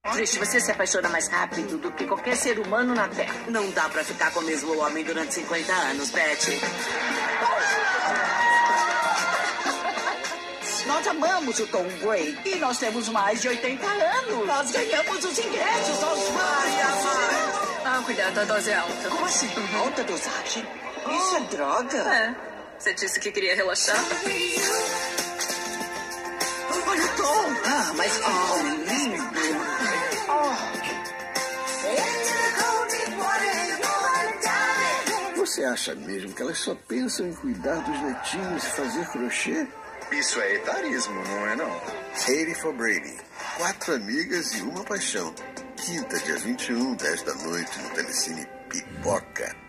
Triste, você se apaixona mais rápido do que qualquer ser humano na Terra. Não dá pra ficar com o mesmo homem durante 50 anos, Betty. Nós amamos o Tom Brady e nós temos mais de 80 anos. Nós ganhamos os ingressos aos fãs. Ah, cuidado, a dose é alta. Como assim? Alta dosagem? Isso é droga? É. Você disse que queria relaxar? Olha o Tom. Ah, mas lindo. Você acha mesmo que elas só pensam em cuidar dos netinhos e fazer crochê? Isso é etarismo, não é não? 80 for Brady. 4 amigas e uma paixão. Quinta, dia 21, 10 da noite, no Telecine Pipoca.